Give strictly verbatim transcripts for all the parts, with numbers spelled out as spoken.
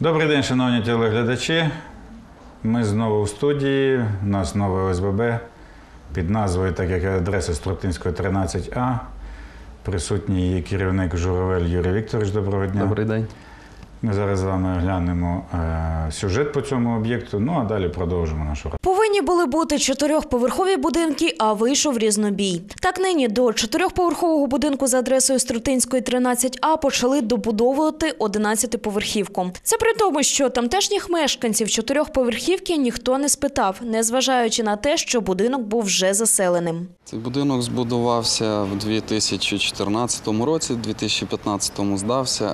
Добрий день, шановні телеглядачі. Ми знову в студії. У нас нове О С Б Б під назвою, так як адреса Строптинського, тринадцять А. Присутній її керівник Журавель Юрій Вікторович. Доброго дня. Добрий день. Ми зараз з вами оглянемо е, сюжет по цьому об'єкту, ну а далі продовжимо нашу роботу. Повинні були бути чотирьохповерхові будинки, а вийшов різнобій. Так нині до чотирьохповерхового будинку за адресою Строптинської, тринадцять А почали добудовувати одинадцятиповерхівку. Це при тому, що тамтешніх мешканців чотирьохповерхівки ніхто не спитав, незважаючи на те, що будинок був вже заселеним. Цей будинок збудувався в дві тисячі чотирнадцятому році, в дві тисячі п'ятнадцятому здався.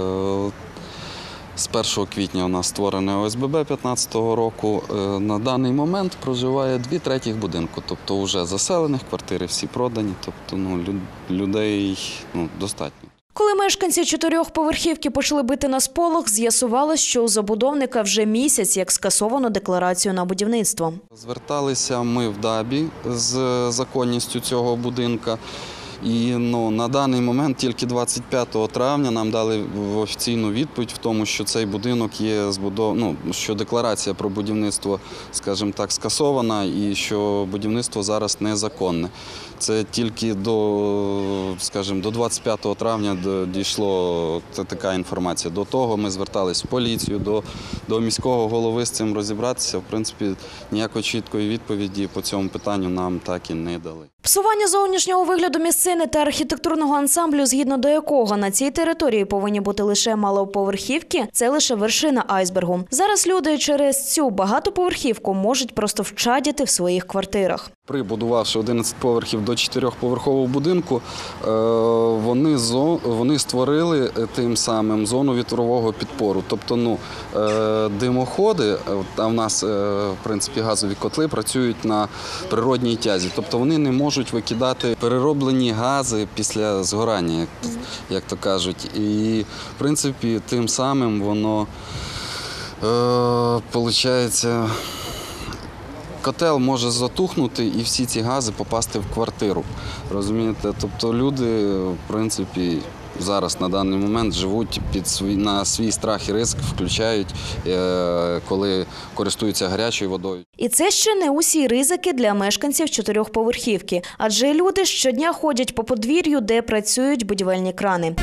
З першого квітня у нас створене О С Б Б дві тисячі п'ятнадцятого року. На даний момент проживає дві третіх будинку, тобто вже заселених, квартири всі продані, тобто ну, людей ну, достатньо. Коли мешканці чотирьохповерхівки почали бити на сполох, з'ясувалось, що у забудовника вже місяць, як скасовано декларацію на будівництво. Зверталися ми в ДАБІ з законністю цього будинку. І ну, на даний момент тільки двадцять п'ятого травня нам дали офіційну відповідь в тому, що цей будинок є збудов... ну, що декларація про будівництво, скажімо так, скасована і що будівництво зараз незаконне. Це тільки до, скажімо, до двадцять п'ятого травня дійшла така інформація. До того ми звертались в поліцію, до, до міського голови з цим розібратися. В принципі, ніякої чіткої відповіді по цьому питанню нам так і не дали. Псування зовнішнього вигляду місцини та архітектурного ансамблю, згідно до якого на цій території повинні бути лише малоповерхівки, це лише вершина айсбергу. Зараз люди через цю багатоповерхівку можуть просто вчадіти в своїх квартирах. Прибудувавши одинадцять поверхів до чотирьохповерхового будинку, вони, вони створили тим самим зону вітрового підпору. Тобто ну, димоходи, а в нас в принципі газові котли працюють на природній тязі. Тобто вони не можуть викидати перероблені гази після згорання, як, як то кажуть. І в принципі тим самим воно, виходить, котел може затухнути і всі ці гази попасти в квартиру. Розумієте? Тобто люди, в принципі, зараз на даний момент живуть під свій, на свій страх і ризик, включають, коли користуються гарячою водою. І це ще не усі ризики для мешканців чотирьохповерхівки, адже люди щодня ходять по подвір'ю, де працюють будівельні крани.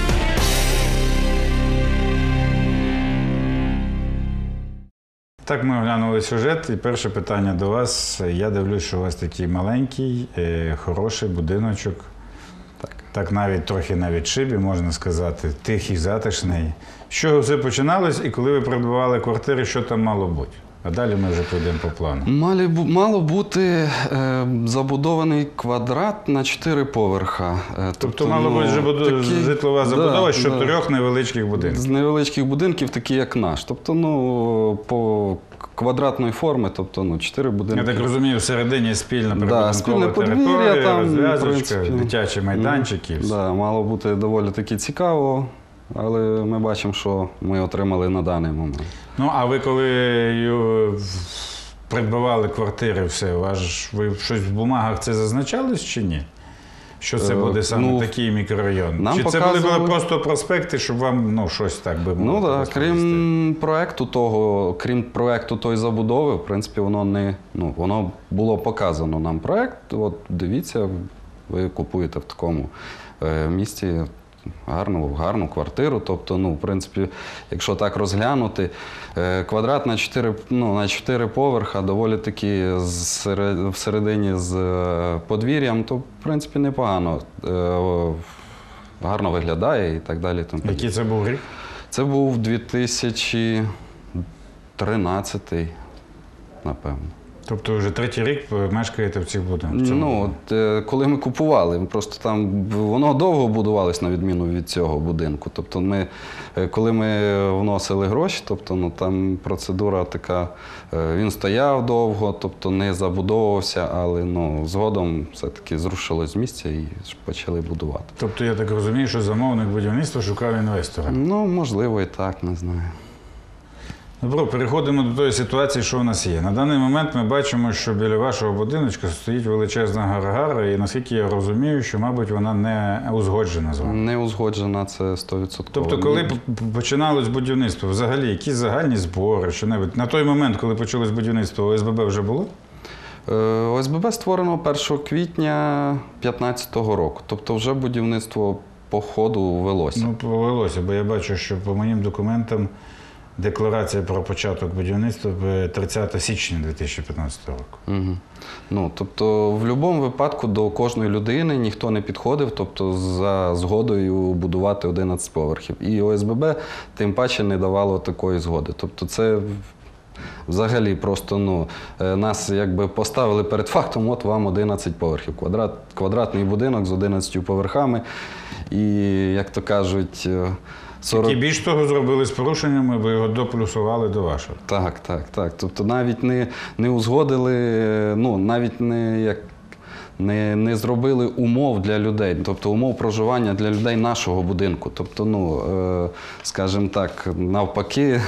Так, ми оглянули сюжет, і перше питання до вас. Я дивлюсь, що у вас такий маленький, хороший будиночок. Так, так навіть трохи на відшибі, можна сказати, тихий, затишний. З чого все починалось і коли ви придбавали квартири, що там мало бути? А далі ми вже підемо по плану. Мали, мало бути е, забудований квадрат на чотири поверха. Е, тобто, тобто мало бути ну, такі, житлова забудова да, з чотирьох да, невеличких будинків? З невеличких будинків, такі як наш. Тобто, ну, по квадратної форми, тобто, ну, чотири будинки. Я так розумію, всередині спільна прибудинкова да, територія, там, розв'язочка, дитячі майданчики. Так, да, мало бути доволі таки цікаво. Але ми бачимо, що ми отримали на даний момент. Ну, а ви коли придбавали квартири, все, ваш, ви щось в бумагах це зазначалось чи ні? Що це буде саме ну, такий мікрорайон? Чи показували... це були просто проспекти, щоб вам ну, щось так би мовити? Ну так, крім проекту того, крім проекту тої забудови, в принципі, воно не, ну, воно було показано нам проект. От дивіться, ви купуєте в такому е, місці гарну, гарну квартиру. Тобто, ну, в принципі, якщо так розглянути, квадрат на чотири, ну, на чотири поверха, доволі таки всередині з подвір'ям, то, в принципі, непогано. Гарно виглядає і так далі. Який це був рік? Це був дві тисячі тринадцятий, напевно. Тобто вже третій рік ви мешкаєте в цих будинках? Ну, от, коли ми купували, просто там воно довго будувалось на відміну від цього будинку. Тобто ми, коли ми вносили гроші, тобто, ну, там процедура така, він стояв довго, тобто не забудовувався, але ну, згодом все-таки зрушилось з місця і почали будувати. Тобто я так розумію, що замовник будівництва шукав інвестора? Ну, можливо і так, не знаю. Добро, переходимо до тої ситуації, що у нас є. На даний момент ми бачимо, що біля вашого будиночка стоїть величезна гаргара, і наскільки я розумію, що, мабуть, вона не узгоджена з вами. Не узгоджена, це сто відсотків. Тобто, коли п- починалось будівництво, взагалі, якісь загальні збори, що-небудь, на той момент, коли почалось будівництво, О С Б Б вже було? Е, О С Б Б створено першого квітня дві тисячі п'ятнадцятого року, тобто вже будівництво по ходу велося. Ну, повелося, бо я бачу, що по моїм документам декларація про початок будівництва тридцятого січня дві тисячі п'ятнадцятого року. Угу. Ну, тобто, в будь-якому випадку до кожної людини ніхто не підходив, тобто за згодою будувати одинадцять поверхів. І О С Б Б тим паче не давало такої згоди. Тобто це взагалі просто ну, нас якби поставили перед фактом, от вам одинадцять поверхів. Квадрат, квадратний будинок з одинадцятьма поверхами. І, як то кажуть, сорок... І більш того, зробили з порушеннями, бо його доплюсували до вашого. Так, так, так. Тобто навіть не, не узгодили, ну, навіть не, як, не, не зробили умов для людей, тобто умов проживання для людей нашого будинку. Тобто, ну, е, скажімо так, навпаки,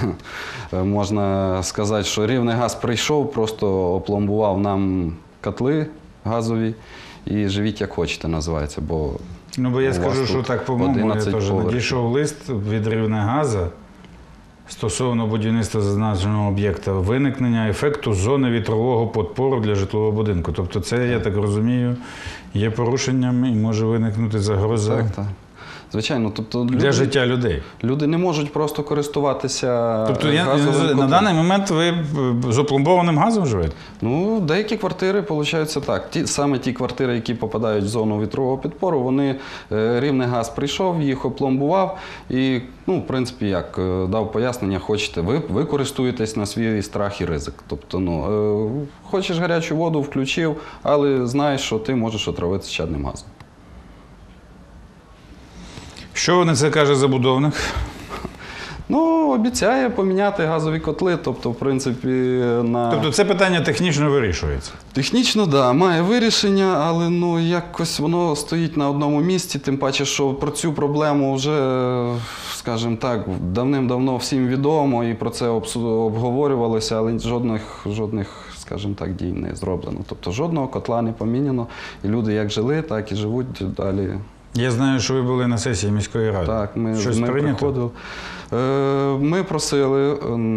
можна сказати, що Рівнегаз прийшов, просто опломбував нам котли газові і живіть як хочете, називається, бо Ну, бо я у вас скажу, що тут так, по-моєму, я одинадцять теж поверхів. надійшов лист від Рівнегаза стосовно будівництва зазначеного об'єкта, виникнення ефекту зони вітрового подпору для житлового будинку. Тобто це, я так розумію, є порушенням і може виникнути загроза так, так. Звичайно, тобто для люди, життя людей. люди не можуть просто користуватися Тобто я, газовим на котлом. даний момент ви з опломбованим газом живете? Ну, деякі квартири, виходить, так. Ті, саме ті квартири, які попадають в зону вітрового підпору, вони, е, Рівнегаз прийшов, їх опломбував і, ну, в принципі, як, е, дав пояснення, хочете, ви, ви користуєтесь на свій страх і ризик. Тобто, ну, е, хочеш гарячу воду, включив, але знаєш, що ти можеш отравитися чадним газом. Що на це каже забудовник? Ну, обіцяє поміняти газові котли, тобто, в принципі, на... Тобто це питання технічно вирішується? Технічно, так, да, має вирішення, але ну, якось воно стоїть на одному місці, тим паче, що про цю проблему вже, скажімо так, давним-давно всім відомо і про це обговорювалося, але жодних, жодних, скажімо так, дій не зроблено. Тобто жодного котла не поміняно, і люди як жили, так і живуть далі. Я знаю, що ви були на сесії міської ради. Так, ми, Щось ми прийнято? приходили. Е, Ми просили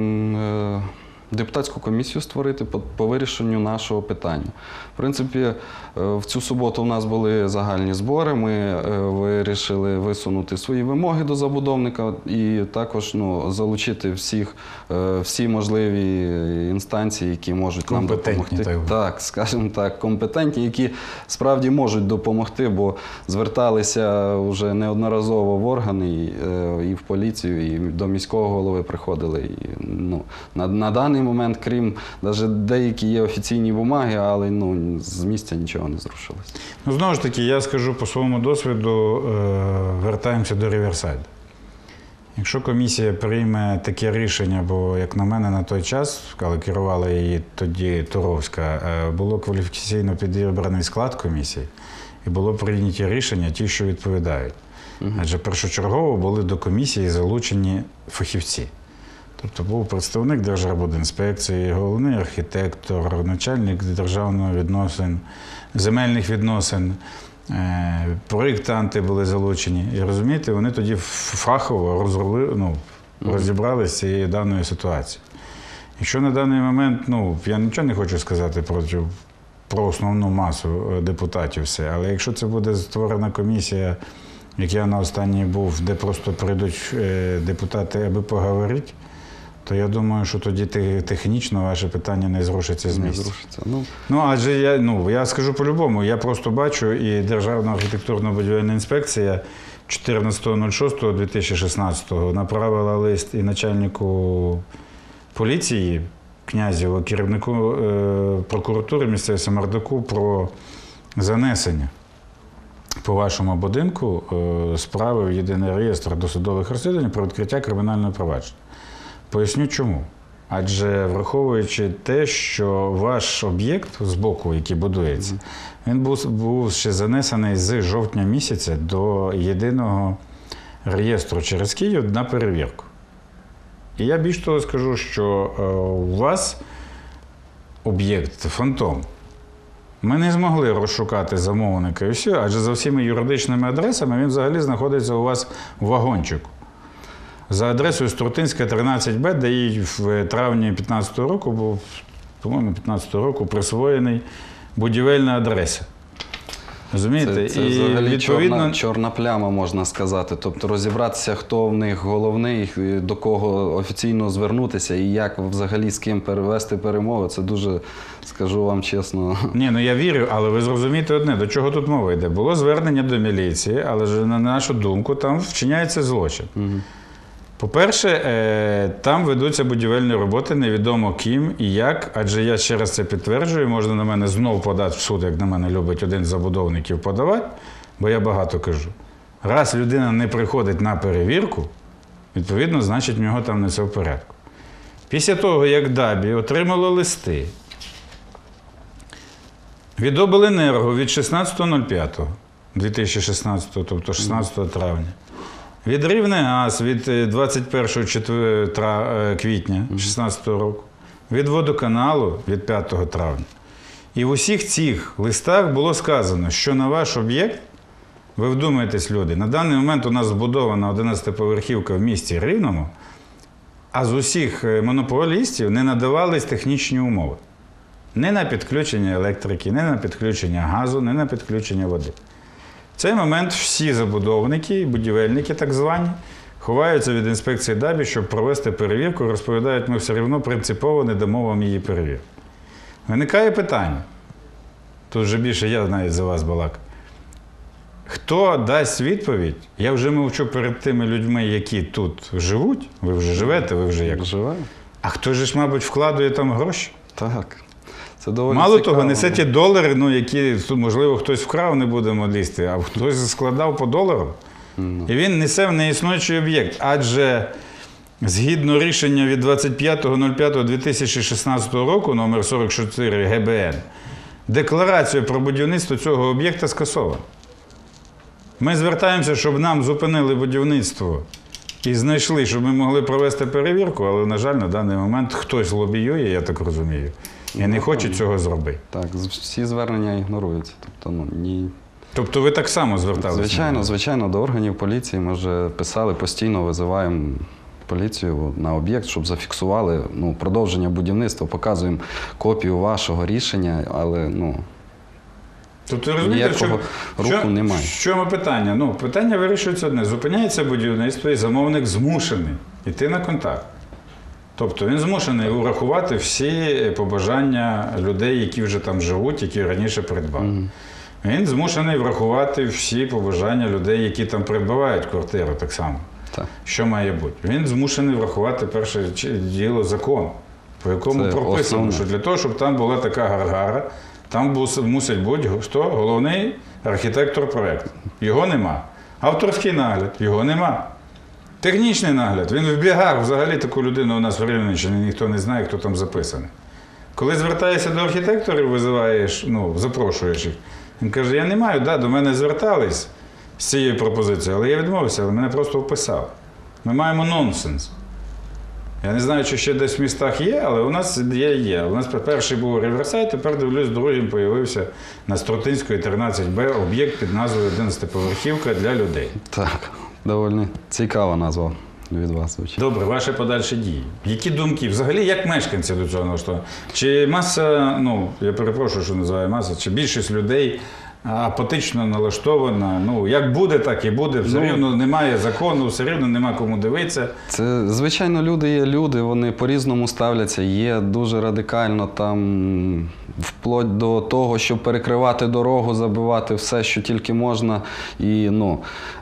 е, депутатську комісію створити по, по вирішенню нашого питання. В принципі, е, в цю суботу у нас були загальні збори, ми е, вирішили висунути свої вимоги до забудовника і також ну, залучити всіх, е, всі можливі інстанції, які можуть нам Компетентні, допомогти. так. Так, скажімо так, компетентні, які справді можуть допомогти, бо зверталися вже неодноразово в органи, і, е, і в поліцію, і до міського голови приходили. І, ну, на, на даний момент, крім, навіть деякі є офіційні бумаги, але ну, з місця нічого не зрушилось. Ну, знову ж таки, я скажу по своєму досвіду, е, вертаємося до Ріверсайду. Якщо комісія прийме таке рішення, бо, як на мене, на той час, коли керувала її тоді Туровська, е, було кваліфікаційно підібраний склад комісії, і було прийняті рішення ті, що відповідають. Угу. Адже першочергово були до комісії залучені фахівці. Тобто був представник Держархбудінспекції, головний архітектор, начальник державних відносин, земельних відносин, проєктанти були залучені. І розумієте, вони тоді фахово розробили, ну, розібралися з цією даною ситуацією. Якщо на даний момент, ну, я нічого не хочу сказати проти, про основну масу депутатів все, але якщо це буде створена комісія, як я на останній був, де просто прийдуть депутати, аби поговорити, то я думаю, що тоді технічно ваше питання не зрушиться з місця. Не зрушиться. Ну, ну, адже я, ну, я скажу по-любому, я просто бачу, і Державна архітектурно-будівельна інспекція чотирнадцятого шостого дві тисячі шістнадцятого направила лист і начальнику поліції Князєву, керівнику е, прокуратури місцевого Самардаку про занесення по вашому будинку е, справи в єдиний реєстр досудових розслідувань про відкриття кримінального провадження. Поясню чому. Адже враховуючи те, що ваш об'єкт з боку, який будується, він був, був ще занесений з жовтня місяця до єдиного реєстру через Київ на перевірку. І я більш того скажу, що е, у вас об'єкт – фантом. Ми не змогли розшукати замовника і все, адже за всіми юридичними адресами він взагалі знаходиться у вас в вагончику. За адресою Струтинська, тринадцять Б, де їй в травні п'ятнадцятого року був, по-моєму, п'ятнадцятого року присвоєний будівельна адреса. Розумієте? Це, це І взагалі відповідно... чорна, чорна пляма, можна сказати. Тобто розібратися, хто в них головний, до кого офіційно звернутися і як взагалі з ким перевести перемови, це дуже, скажу вам чесно. Ні, ну я вірю, але ви зрозумієте одне, до чого тут мова йде. Було звернення до міліції, але ж на нашу думку там вчиняється злочин. Угу. По-перше, там ведуться будівельні роботи, невідомо ким і як, адже я ще раз це підтверджую, можна на мене знову подати в суд, як на мене любить один з забудовників подавати, бо я багато кажу. Раз людина не приходить на перевірку, відповідно, значить, в нього там не все в порядку. Після того, як ДАБІ отримало листи від обленерго від шістнадцятого п'ятого дві тисячі шістнадцятого, тобто шістнадцятого травня, від Рівнегаз від двадцять першого квітня дві тисячі шістнадцятого року, від водоканалу від п'ятого травня. І в усіх цих листах було сказано, що на ваш об'єкт, ви вдумаєтесь, люди, на даний момент у нас збудована одинадцятиповерхівка в місті Рівному, а з усіх монополістів не надавались технічні умови. Не на підключення електрики, не на підключення газу, не на підключення води. В цей момент всі забудовники, будівельники так звані, ховаються від інспекції ДАБІ, щоб провести перевірку, розповідають, ми все одно принципово не дамо вам її перевірки. Виникає питання, тут вже більше я навіть за вас балакаю. Хто дасть відповідь, я вже мовчу перед тими людьми, які тут живуть, ви вже живете, ви вже як? Живе? А хто ж, мабуть, вкладує там гроші? Так. Це доволі Мало цікаво. того, несе ті долари, ну, які, можливо, хтось вкрав, не будемо лізти, а хтось складав по долару. Mm. І він несе в неіснуючий об'єкт. Адже згідно рішення від двадцять п'ятого п'ятого дві тисячі шістнадцятого року, номер сорок чотири Г Б Н, декларацію про будівництво цього об'єкта скасовано. Ми звертаємося, щоб нам зупинили будівництво і знайшли, щоб ми могли провести перевірку, але, на жаль, на даний момент хтось лобіює, я так розумію. І не хоче цього зробити. Так, всі звернення ігноруються. Тобто, ну, ні... тобто ви так само зверталися? Звичайно, звичайно, до органів поліції ми вже писали, постійно визиваємо поліцію на об'єкт, щоб зафіксували ну, продовження будівництва, показуємо копію вашого рішення, але ну, тобто, розумієте, ніякого що, руху що, немає. В чому питання? Ну, питання вирішується одне. Зупиняється будівництво і замовник змушений йти на контакт. Тобто він змушений урахувати всі побажання людей, які вже там живуть, які раніше придбали. Mm. Він змушений врахувати всі побажання людей, які там придбають квартиру так само. Так. Що має бути? Він змушений врахувати перше діло закон, по якому Це прописано, основне. Що для того, щоб там була така гаргара, там був, мусить бути хто? Головний архітектор проєкту. Його нема. Авторський нагляд, його нема. Технічний нагляд, він в бігах, взагалі таку людину у нас в Рівненщині, ніхто не знає, хто там записаний. Коли звертаєшся до архітекторів, визиваєш, ну, запрошуєш їх, він каже, я не маю, да, до мене звертались з цією пропозицією, але я відмовився, але мене просто вписали. Ми маємо нонсенс. Я не знаю, чи ще десь в містах є, але у нас є, є. У нас перший був Riverside, тепер, дивлюсь, другим появився на Струтинської, тринадцять Б, об'єкт під назвою одинадцятиповерхівка для людей. Так. Доволі цікава назва від вас, звичайно. Добре, ваші подальші дії. Які думки? Взагалі, як мешканці до цього налаштовані? Чи маса, ну, я перепрошую, що називаю маса, чи більшість людей апатично налаштована? Ну, як буде, так і буде. Все ну, рівно немає закону, все рівно нема кому дивитися. Це, звичайно, люди є люди, вони по-різному ставляться. Є дуже радикально там, вплоть до того, щоб перекривати дорогу, забивати все, що тільки можна. І, ну,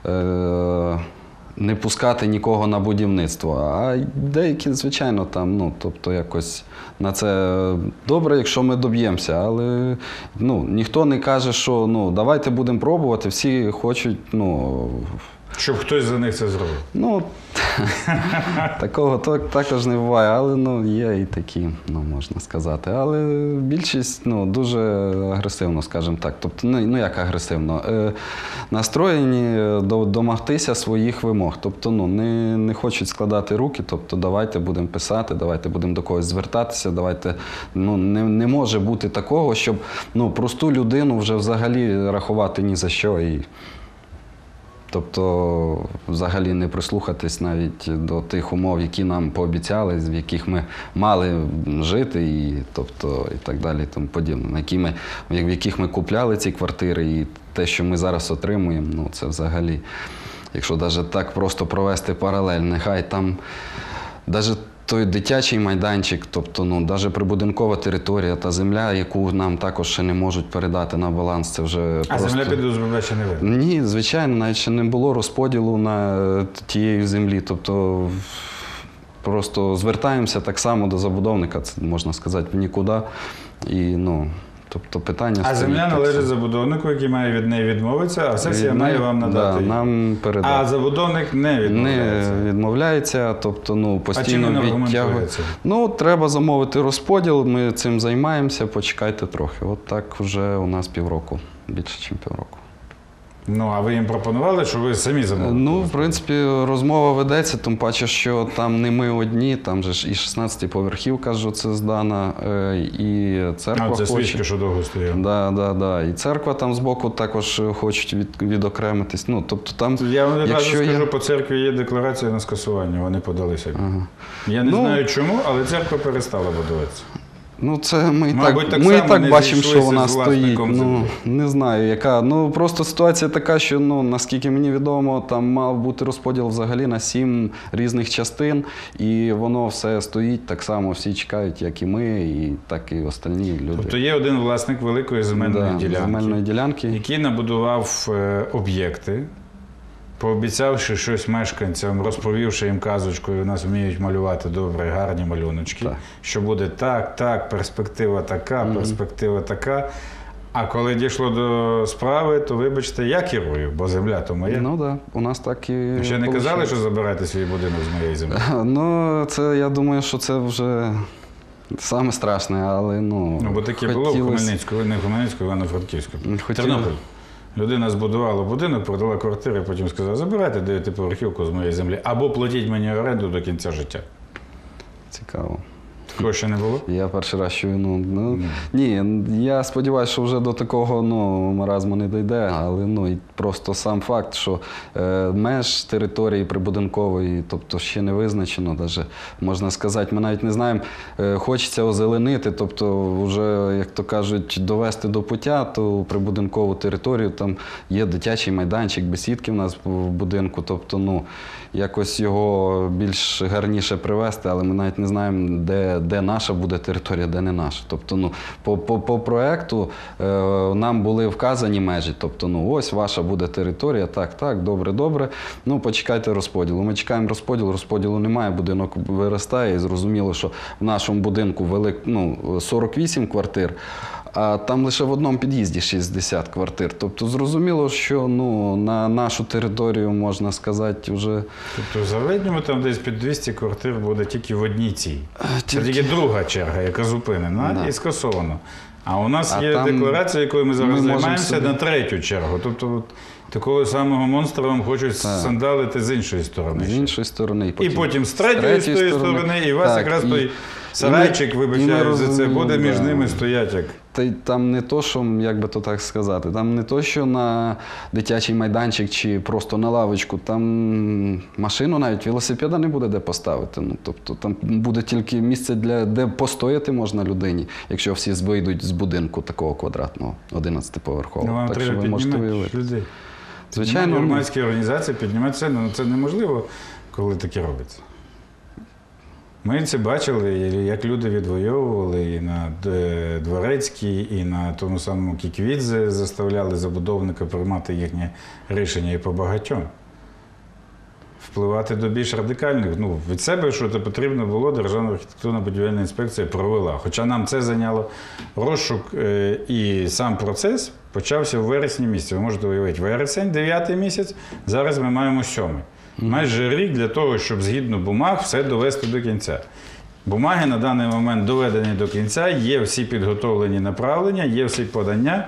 е- не пускати нікого на будівництво. А деякі, звичайно, там, ну, тобто якось на це добре, якщо ми доб'ємося, але ну, ніхто не каже, що ну, давайте будемо пробувати, всі хочуть, ну... Щоб хтось за них це зробив. Ну, Такого так- також не буває, але ну, є і такі, ну, можна сказати. Але більшість ну, дуже агресивно, скажімо так. Тобто, ну, ну як агресивно? Е, настроєні до, домогтися своїх вимог. Тобто, ну, не, не хочуть складати руки, тобто, давайте будемо писати, давайте будемо до когось звертатися, давайте, ну, не, не може бути такого, щоб ну, просту людину вже взагалі рахувати ні за що. І, тобто, взагалі не прислухатись навіть до тих умов, які нам пообіцяли, в яких ми мали жити, і, тобто, і так далі, і тому подібне, на які ми, в яких ми купляли ці квартири, і те, що ми зараз отримуємо, ну, це взагалі, якщо навіть так просто провести паралель, нехай там, навіть той дитячий майданчик, тобто, ну, навіть прибудинкова територія та земля, яку нам також ще не можуть передати на баланс, це вже А просто... земля під ОСББ ще не видно? Ні, звичайно, навіть ще не було розподілу на тієї землі. Тобто просто звертаємося так само до забудовника, це можна сказати, в нікуди. І, ну, тобто питання А стоїть земля так належить само. забудовнику, який має від неї відмовитися, а сесія Від має неї- вам надати да, її. нам передати. А забудовник не відмовляється. Не відмовляється, тобто ну, А чим постійно він відтягує. аргументує це? Ну, треба замовити розподіл, ми цим займаємося, почекайте трохи. От так вже у нас півроку, більше, ніж півроку. Ну, а ви їм пропонували, що ви самі замовили? Ну, в принципі, розмова ведеться, тим паче, що там не ми одні, там же ж і шістнадцятиповерхівка ж це здана, е, і церква А, це хоче. свічки, що довго стояли. Да, да, да. І церква там збоку також хочуть від, відокремитись. Ну, тобто там, Я вам одразу якщо скажу, є... по церкві є декларація на скасування, вони подалися. Ага. Я не Ну, знаю чому, але церква перестала будуватися. Ну, це ми і Мабуть, так, так ми і само так не бачимо, що зійшлися вона з стоїть. власником Ну, землі. не знаю, яка. Ну, просто ситуація така, що, ну, наскільки мені відомо, там мав бути розподіл взагалі на сім різних частин, і воно все стоїть так само, всі чекають, як і ми, і так і остальні люди. Тобто є один власник великої земельної Да, ділянки, земельної ділянки. який набудував е, об'єкти, пообіцявши щось мешканцям, розповівши їм казочку, і у нас вміють малювати добре, гарні малюночки, Так. що буде так, так, перспектива така, Мгм. перспектива така. А коли дійшло до справи, то вибачте, я керую, бо земля то моя. Ну так, да, у нас так і Ви ще не казали, получилось. що забирайте свій будинок з моєї землі? Ну, це, я думаю, що це вже саме страшне, але, ну, Ну, бо таке було в хотілося- Хмельницькому, не в Хмельницькому, а на Франківську. Хотіло- Тернопіль. Людина збудувала будинок, продала квартири, потім сказала, забирайте дев'ятиповерхівку з моєї землі, або платіть мені оренду до кінця життя. Цікаво. Такого ще не було? Я перший раз чую, ну, ну ні, я сподіваюся, що вже до такого ну, маразму не дійде, але ну, і просто сам факт, що е, меж території прибудинкової, тобто ще не визначено, даже, можна сказати, ми навіть не знаємо, е, хочеться озеленити, тобто вже, як то кажуть, довести до пуття ту прибудинкову територію, там є дитячий майданчик, бесідки в нас в будинку, тобто, ну, якось його більш гарніше привести, але ми навіть не знаємо, де, де наша буде територія, де не наша. Тобто, ну, по, по, по проекту е, нам були вказані межі. Тобто, ну, ось ваша буде територія, так, так, добре, добре. Ну, почекайте розподілу. Ми чекаємо розподілу, розподілу немає, будинок виростає, і зрозуміло, що в нашому будинку велик, ну, сорок вісім квартир, а там лише в одному під'їзді шістдесят квартир. Тобто, зрозуміло, що ну, на нашу територію, можна сказати, вже... Тобто в середньому там десь під двісті квартир буде тільки в одній цій. Це тільки- тільки друга черга, яка зупинена Да. і скасовано. А у нас А є там декларація, якою ми зараз ми можемо займаємося, собі- на третю чергу. Тобто от, такого самого монстра вам хочуть Так. сандалити з іншої сторони. З ще. іншої сторони. І потім з третьої, з тої сторони, і у вас Так, якраз і- той і сарайчик, ми- і ми вибачаю за це, розуміємо, буде між да. ними стоять як. Та й там не то, що, як би то так сказати, там не то, що на дитячий майданчик чи просто на лавочку, там машину навіть, велосипеда не буде де поставити. Ну, тобто там буде тільки місце, для, де постояти можна людині, якщо всі вийдуть з будинку такого квадратного, одинадцятиповерхового. Ну, вам так що треба ви можете піднімати уявити. людей. Звичайно, ну, Громадські організації піднімати ціну, ну це неможливо, коли таке робиться. Ми це бачили, як люди відвоювали і на Д- Дворецькій, і на тому самому Кіквідзе заставляли забудовника приймати їхнє рішення і по багатьом. Впливати до більш радикальних. Ну, від себе, що це потрібно було, Державна архітектурно-будівельна інспекція провела. Хоча нам це зайняло розшук е, і сам процес почався в вересні місяці. Ви можете уявити, вересень, дев'ятий місяць, зараз ми маємо сьомий. Майже рік для того, щоб згідно бумаг все довести до кінця. Бумаги на даний момент доведені до кінця, є всі підготовлені направлення, є всі подання.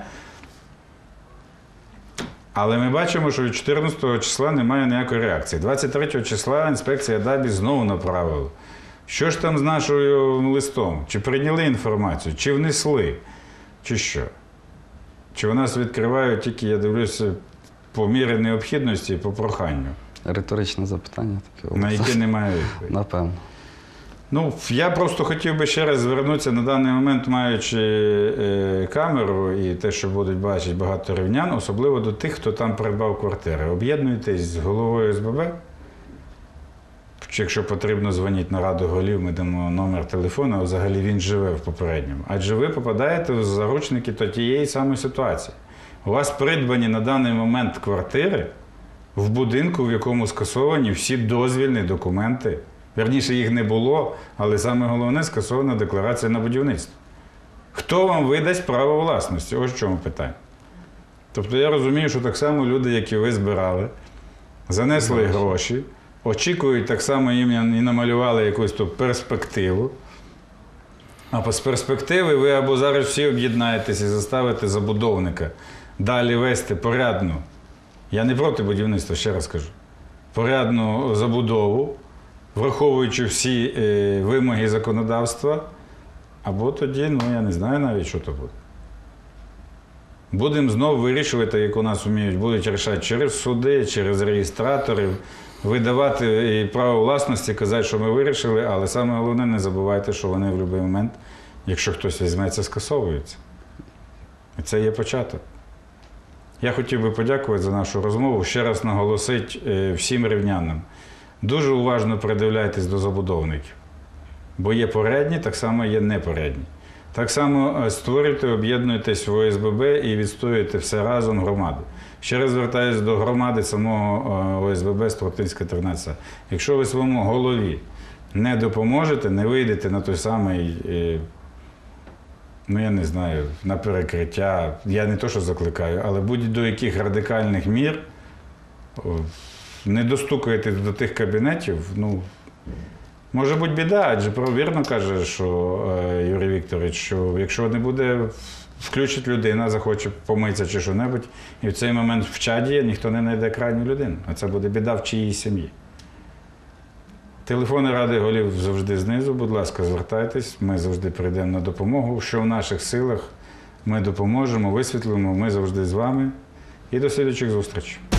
Але ми бачимо, що від чотирнадцятого числа немає ніякої реакції. двадцять третього числа інспекція ДАБІ знову направила. Що ж там з нашою листом? Чи прийняли інформацію, чи внесли, чи що? Чи у нас відкривають тільки, я дивлюся, по мірі необхідності і по проханню, Риторичне запитання таке. на яке немає відповіді? Напевно. Ну, я просто хотів би ще раз звернутися на даний момент, маючи е, камеру і те, що будуть бачити багато рівнян, особливо до тих, хто там придбав квартири. Об'єднуйтесь з головою ес бе бе. Якщо потрібно, дзвоніть на раду голів, ми дамо номер телефону, а взагалі він живе в попередньому. Адже ви попадаєте в заручники до тієї самої ситуації. У вас придбані на даний момент квартири в будинку, в якому скасовані всі дозвільні документи. Вірніше, їх не було, але саме головне – скасована декларація на будівництво. Хто вам видасть право власності? Ось в чому питання. Тобто я розумію, що так само люди, як і ви збирали, занесли гроші, очікують так само їм і намалювали якусь ту перспективу. А з перспективи ви або зараз всі об'єднаєтесь і заставите забудовника далі вести порядну, я не проти будівництва, ще раз кажу, порядну забудову, враховуючи всі е, вимоги законодавства, або тоді, ну я не знаю навіть, що то буде. Будемо знову вирішувати, як у нас вміють, будуть рішати через суди, через реєстраторів, видавати право власності, казати, що ми вирішили, але саме головне, не забувайте, що вони в будь-який момент, якщо хтось візьметься, скасовуються. І це є початок. Я хотів би подякувати за нашу розмову, ще раз наголосити всім рівнянам. Дуже уважно придивляйтесь до забудовників. Бо є порядні, так само є непорядні. Так само створюйте, об'єднуйтесь в о ес бе бе і відстоюєте все разом громаду. Ще раз звертаюся до громади самого о ес бе бе Стротинська, тринадцять. Якщо ви своєму голові не допоможете, не вийдете на той самий, ну я не знаю, на перекриття, я не то, що закликаю, але будь-до яких радикальних мір, не достукаєте до тих кабінетів, ну, може бути біда, адже вірно каже, що е, Юрій Вікторович, що якщо не буде, включить людина, захоче помитися чи що-небудь, і в цей момент в чаді ніхто не знайде крайню людину, а це буде біда в чиїй сім'ї. Телефони Ради голів завжди знизу, будь ласка, звертайтесь, ми завжди прийдемо на допомогу. Що в наших силах, ми допоможемо, висвітлимо, ми завжди з вами. І до слідуючих зустрічей.